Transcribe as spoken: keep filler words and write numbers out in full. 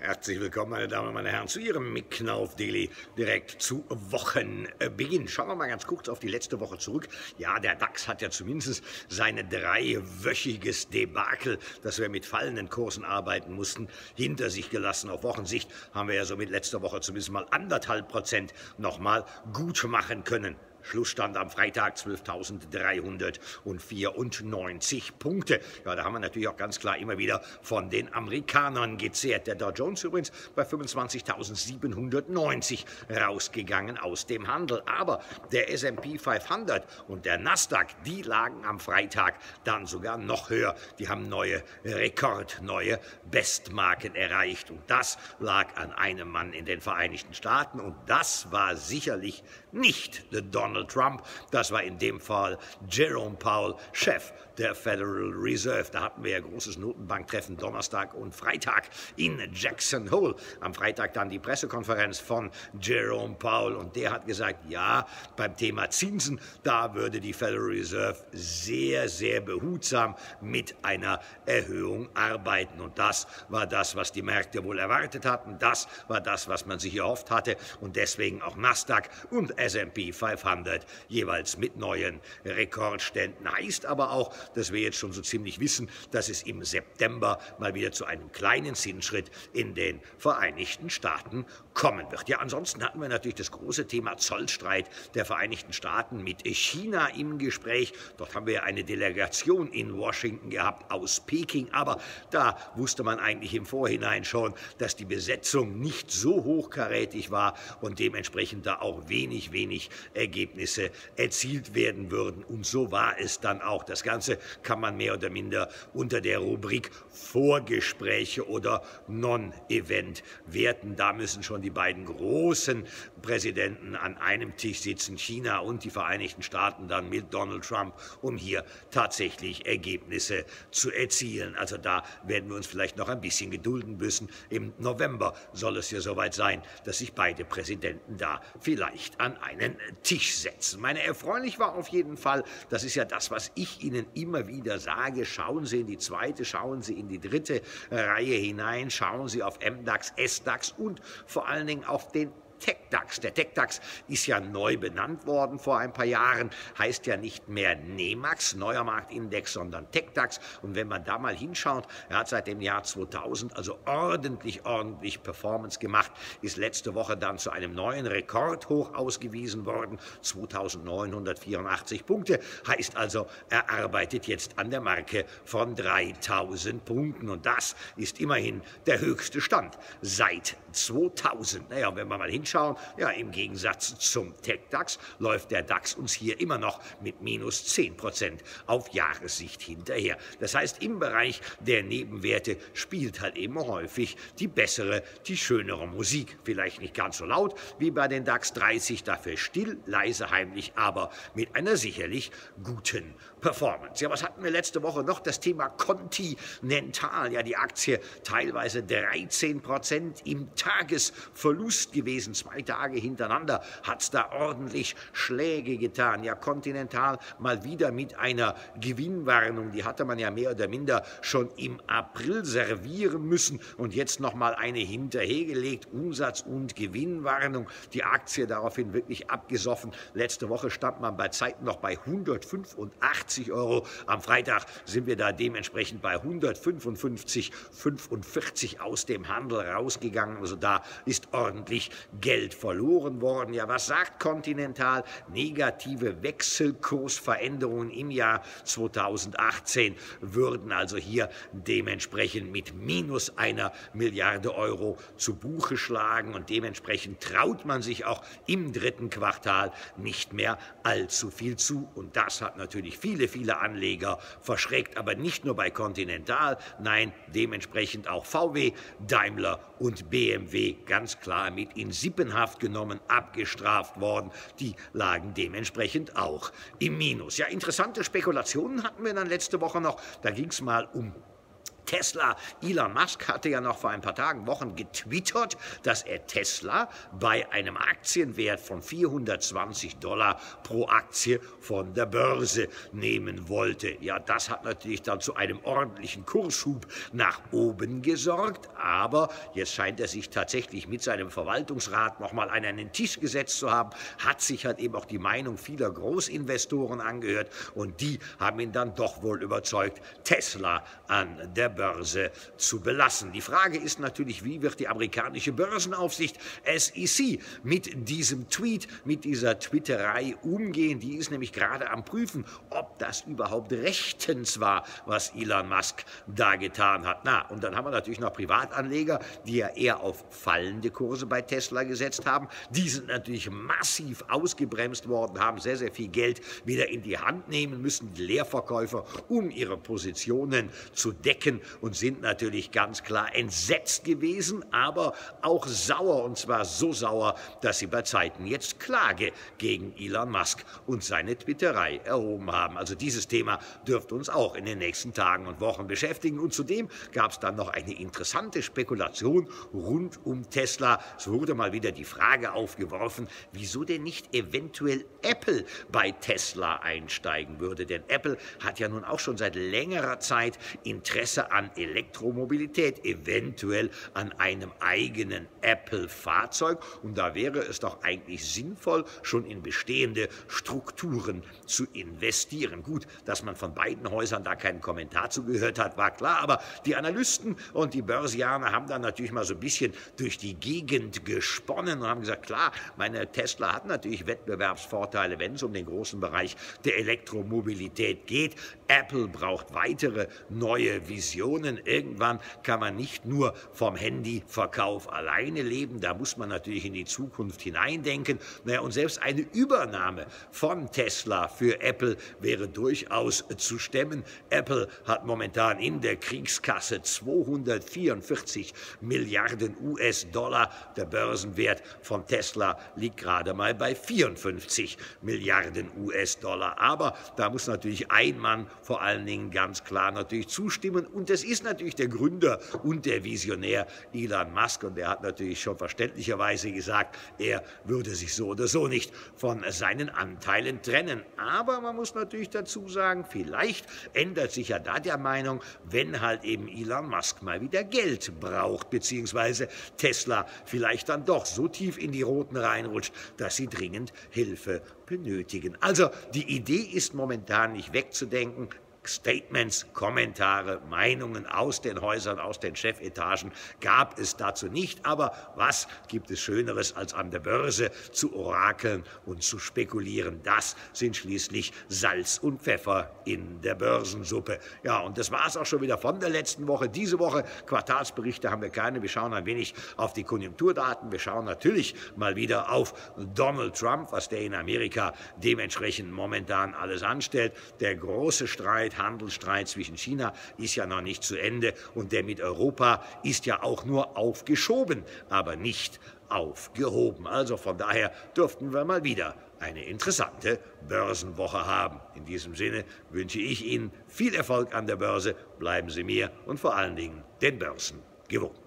Herzlich willkommen, meine Damen und meine Herren, zu Ihrem Mick Knauf Daily direkt zu Wochenbeginn. Schauen wir mal ganz kurz auf die letzte Woche zurück. Ja, der DAX hat ja zumindest seine dreiwöchiges Debakel, das wir mit fallenden Kursen arbeiten mussten, hinter sich gelassen. Auf Wochensicht haben wir ja somit letzte Woche zumindest mal anderthalb Prozent nochmal gut machen können. Schlussstand am Freitag zwölftausenddreihundertvierundneunzig Punkte. Ja, da haben wir natürlich auch ganz klar immer wieder von den Amerikanern gezehrt. Der Dow Jones übrigens bei fünfundzwanzigtausendsiebenhundertneunzig rausgegangen aus dem Handel. Aber der S und P fünfhundert und der Nasdaq, die lagen am Freitag dann sogar noch höher. Die haben neue Rekord, neue Bestmarken erreicht. Und das lag an einem Mann in den Vereinigten Staaten. Und das war sicherlich nicht Donald Trump, das war in dem Fall Jerome Powell, Chef der Federal Reserve. Da hatten wir ja großes Notenbanktreffen Donnerstag und Freitag in Jackson Hole. Am Freitag dann die Pressekonferenz von Jerome Powell und der hat gesagt, ja, beim Thema Zinsen, da würde die Federal Reserve sehr, sehr behutsam mit einer Erhöhung arbeiten. Und das war das, was die Märkte wohl erwartet hatten. Das war das, was man sich erhofft hatte. Und deswegen auch Nasdaq und S und P fünfhundert jeweils mit neuen Rekordständen. Heißt aber auch, dass wir jetzt schon so ziemlich wissen, dass es im September mal wieder zu einem kleinen Zinsschritt in den Vereinigten Staaten kommen wird. Ja, ansonsten hatten wir natürlich das große Thema Zollstreit der Vereinigten Staaten mit China im Gespräch. Dort haben wir eine Delegation in Washington gehabt aus Peking, aber da wusste man eigentlich im Vorhinein schon, dass die Besetzung nicht so hochkarätig war und dementsprechend da auch wenig, wenig Ergebnisse erzielt werden würden. Und so war es dann auch. Das Ganze kann man mehr oder minder unter der Rubrik Vorgespräche oder Non-Event werten. Da müssen schon die beiden großen Präsidenten an einem Tisch sitzen, China und die Vereinigten Staaten dann mit Donald Trump, um hier tatsächlich Ergebnisse zu erzielen. Also da werden wir uns vielleicht noch ein bisschen gedulden müssen. Im November soll es ja soweit sein, dass sich beide Präsidenten da vielleicht an einen Tisch setzen. Meine, erfreulich war auf jeden Fall, das ist ja das, was ich Ihnen immer wieder sage, schauen Sie in die zweite, schauen Sie in die dritte Reihe hinein, schauen Sie auf M DAX, S DAX und vor allen Dingen auf den TechDAX. Der TechDAX ist ja neu benannt worden vor ein paar Jahren, heißt ja nicht mehr NEMAX, neuer Marktindex, sondern TechDAX. Und wenn man da mal hinschaut, er hat seit dem Jahr zweitausend also ordentlich, ordentlich Performance gemacht, ist letzte Woche dann zu einem neuen Rekordhoch ausgewiesen worden, zweitausendneunhundertvierundachtzig Punkte, heißt also, er arbeitet jetzt an der Marke von dreitausend Punkten. Und das ist immerhin der höchste Stand seit zweitausend. Naja, wenn man mal hinschaut, Schauen. Ja, im Gegensatz zum TechDAX läuft der DAX uns hier immer noch mit minus zehn Prozent auf Jahressicht hinterher. Das heißt, im Bereich der Nebenwerte spielt halt eben häufig die bessere, die schönere Musik. Vielleicht nicht ganz so laut wie bei den DAX dreißig, dafür still, leise, heimlich, aber mit einer sicherlich guten Performance. Ja, was hatten wir letzte Woche noch? Das Thema Continental. Ja, die Aktie teilweise dreizehn Prozent im Tagesverlust gewesen. Zwei Tage hintereinander hat es da ordentlich Schläge getan. Ja, Continental mal wieder mit einer Gewinnwarnung. Die hatte man ja mehr oder minder schon im April servieren müssen und jetzt noch mal eine hinterhergelegt. Umsatz- und Gewinnwarnung. Die Aktie daraufhin wirklich abgesoffen. Letzte Woche stand man bei Zeiten noch bei hundertfünfundachtzig Euro. Am Freitag sind wir da dementsprechend bei hundertfünfundfünfzig Komma fünfundvierzig aus dem Handel rausgegangen. Also da ist ordentlich Geld verloren worden. Ja, was sagt Continental? Negative Wechselkursveränderungen im Jahr zweitausendachtzehn würden also hier dementsprechend mit minus einer Milliarde Euro zu Buche schlagen und dementsprechend traut man sich auch im dritten Quartal nicht mehr allzu viel zu. Und das hat natürlich viele, viele Anleger verschreckt, aber nicht nur bei Continental, nein, dementsprechend auch V W, Daimler und B M W ganz klar mit in Sippenhaft genommen, abgestraft worden. Die lagen dementsprechend auch im Minus. Ja, interessante Spekulationen hatten wir dann letzte Woche noch. Da ging es mal um Tesla. Elon Musk hatte ja noch vor ein paar Tagen, Wochen getwittert, dass er Tesla bei einem Aktienwert von vierhundertzwanzig Dollar pro Aktie von der Börse nehmen wollte. Ja, das hat natürlich dann zu einem ordentlichen Kursschub nach oben gesorgt, aber jetzt scheint er sich tatsächlich mit seinem Verwaltungsrat nochmal an einen Tisch gesetzt zu haben, hat sich halt eben auch die Meinung vieler Großinvestoren angehört und die haben ihn dann doch wohl überzeugt, Tesla an der Börse zu belassen. Die Frage ist natürlich, wie wird die amerikanische Börsenaufsicht S E C mit diesem Tweet, mit dieser Twitterei umgehen? Die ist nämlich gerade am Prüfen, ob das überhaupt rechtens war, was Elon Musk da getan hat. Na, und dann haben wir natürlich noch Privatanleger, die ja eher auf fallende Kurse bei Tesla gesetzt haben. Die sind natürlich massiv ausgebremst worden, haben sehr, sehr viel Geld wieder in die Hand nehmen müssen, die Leerverkäufer, um ihre Positionen zu decken und sind natürlich ganz klar entsetzt gewesen, aber auch sauer, und zwar so sauer, dass sie bei Zeiten jetzt Klage gegen Elon Musk und seine Twitterei erhoben haben. Also dieses Thema dürfte uns auch in den nächsten Tagen und Wochen beschäftigen. Und zudem gab es dann noch eine interessante Spekulation rund um Tesla. Es wurde mal wieder die Frage aufgeworfen, wieso denn nicht eventuell Apple bei Tesla einsteigen würde. Denn Apple hat ja nun auch schon seit längerer Zeit Interesse an Elektromobilität, eventuell an einem eigenen Apple-Fahrzeug. Und da wäre es doch eigentlich sinnvoll, schon in bestehende Strukturen zu investieren. Gut, dass man von beiden Häusern da keinen Kommentar zugehört hat, war klar, aber die Analysten und die Börsianer haben dann natürlich mal so ein bisschen durch die Gegend gesponnen und haben gesagt, klar, meine Tesla hat natürlich Wettbewerbsvorteile, wenn es um den großen Bereich der Elektromobilität geht. Apple braucht weitere neue Visionen. Irgendwann kann man nicht nur vom Handyverkauf alleine leben, da muss man natürlich in die Zukunft hineindenken. Naja, und selbst eine Übernahme von Tesla für Apple wäre durchaus zu stemmen. Apple hat momentan in der Kriegskasse zweihundertvierundvierzig Milliarden U S-Dollar. Der Börsenwert von Tesla liegt gerade mal bei vierundfünfzig Milliarden U S-Dollar. Aber da muss natürlich ein Mann vor allen Dingen ganz klar natürlich zustimmen. Und das ist natürlich der Gründer und der Visionär Elon Musk. Und er hat natürlich schon verständlicherweise gesagt, er würde sich so oder so nicht von seinen Anteilen trennen. Aber man muss natürlich dazu sagen, vielleicht ändert sich ja da der Meinung, wenn halt eben Elon Musk mal wieder Geld braucht, beziehungsweise Tesla vielleicht dann doch so tief in die Roten reinrutscht, dass sie dringend Hilfe benötigen. Also die Idee ist momentan nicht wegzudenken. Statements, Kommentare, Meinungen aus den Häusern, aus den Chefetagen gab es dazu nicht. Aber was gibt es Schöneres, als an der Börse zu orakeln und zu spekulieren? Das sind schließlich Salz und Pfeffer in der Börsensuppe. Ja, und das war es auch schon wieder von der letzten Woche. Diese Woche Quartalsberichte haben wir keine. Wir schauen ein wenig auf die Konjunkturdaten. Wir schauen natürlich mal wieder auf Donald Trump, was der in Amerika dementsprechend momentan alles anstellt. Der große Streit, Handelsstreit zwischen China ist ja noch nicht zu Ende und der mit Europa ist ja auch nur aufgeschoben, aber nicht aufgehoben. Also von daher dürften wir mal wieder eine interessante Börsenwoche haben. In diesem Sinne wünsche ich Ihnen viel Erfolg an der Börse. Bleiben Sie mir und vor allen Dingen den Börsen gewogen.